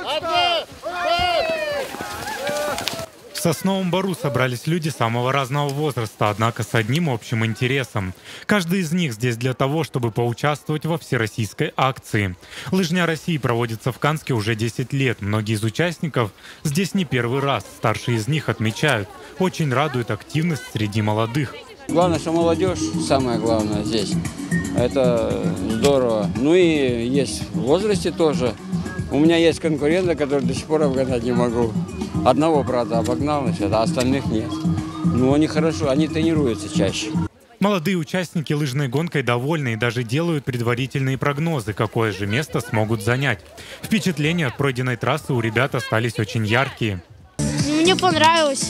В Сосновом Бору собрались люди самого разного возраста, однако с одним общим интересом. Каждый из них здесь для того, чтобы поучаствовать во всероссийской акции. Лыжня России проводится в Канске уже 10 лет. Многие из участников здесь не первый раз. Старшие из них отмечают, очень радует активность среди молодых. Главное, что молодежь, самое главное здесь. Это здорово. Ну и есть в возрасте тоже. У меня есть конкуренты, которые до сих пор обгнать не могу. Одного, правда, обогнал, а остальных нет. Ну, они хорошо, они тренируются чаще. Молодые участники лыжной гонкой довольны и даже делают предварительные прогнозы, какое же место смогут занять. Впечатления от пройденной трассы у ребят остались очень яркие. Мне понравилось.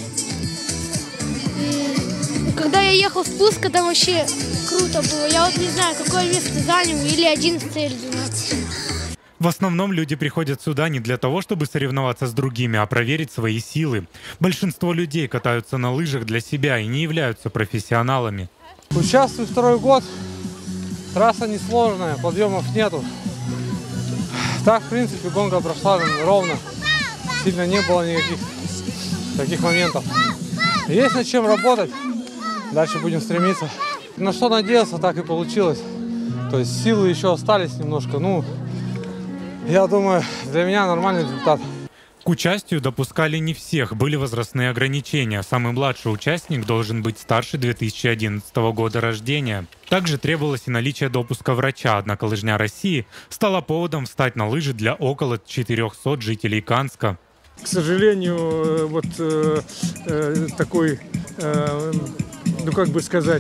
Когда я ехал спуска, там вообще круто было. Я вот не знаю, какое место занял, или 11 или 12. В основном люди приходят сюда не для того, чтобы соревноваться с другими, а проверить свои силы. Большинство людей катаются на лыжах для себя и не являются профессионалами. Участвую второй год. Трасса несложная, подъемов нету. Так, в принципе, гонка прошла ровно. Сильно не было никаких таких моментов. Есть над чем работать. Дальше будем стремиться. На что надеялся, так и получилось. То есть силы еще остались немножко. Ну, я думаю, для меня нормальный результат. К участию допускали не всех, были возрастные ограничения. Самый младший участник должен быть старше 2011 года рождения. Также требовалось и наличие допуска врача, однако Лыжня России стала поводом встать на лыжи для около 400 жителей Канска. К сожалению, вот такой, ну как бы сказать,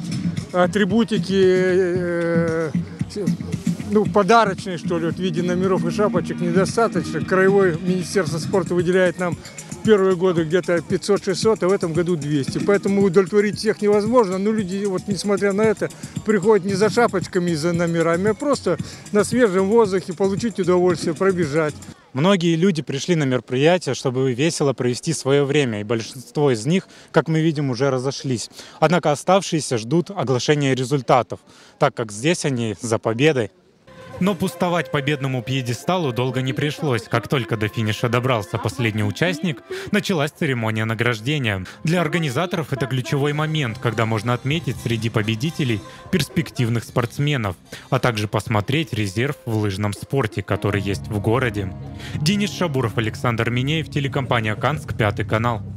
атрибутики, ну, подарочные, что ли, вот в виде номеров и шапочек недостаточно. Краевое министерство спорта выделяет нам первые годы где-то 500-600, а в этом году 200. Поэтому удовлетворить всех невозможно. Но люди, вот несмотря на это, приходят не за шапочками и за номерами, а просто на свежем воздухе получить удовольствие, пробежать. Многие люди пришли на мероприятие, чтобы весело провести свое время, и большинство из них, как мы видим, уже разошлись. Однако оставшиеся ждут оглашения результатов, так как здесь они за победой. Но пустовать победному пьедесталу долго не пришлось. Как только до финиша добрался последний участник, началась церемония награждения. Для организаторов это ключевой момент, когда можно отметить среди победителей перспективных спортсменов, а также посмотреть резерв в лыжном спорте, который есть в городе. Денис Шабуров, Александр Минеев, телекомпания «Канск», 5 канал.